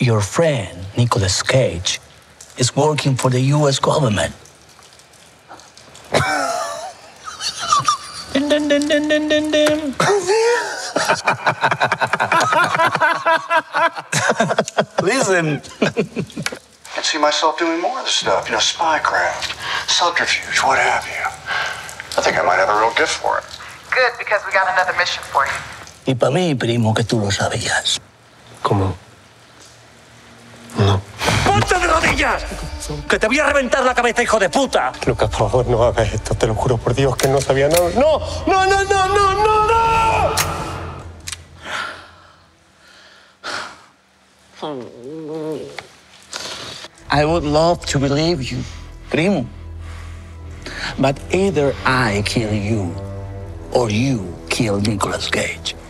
Your friend, Nicolas Cage, is working for the U.S. government. Dun, dun, dun, dun, dun, dun, dun. Listen. I can see myself doing more of the stuff, spycraft, subterfuge, what have you. I think I might have a real gift for it. Good, because we got another mission for you. Y para mí, primo, que tú lo sabías. ¿Cómo? No. ¡Ponte de rodillas! ¡Que te voy a reventar la cabeza, hijo de puta! Lucas, por favor, no hagas esto. Te lo juro por Dios que no sabía nada. ¡No! ¡No, no, no, no, no, no! I would love to believe you, primo. But either I kill you or you kill Nicolas Cage.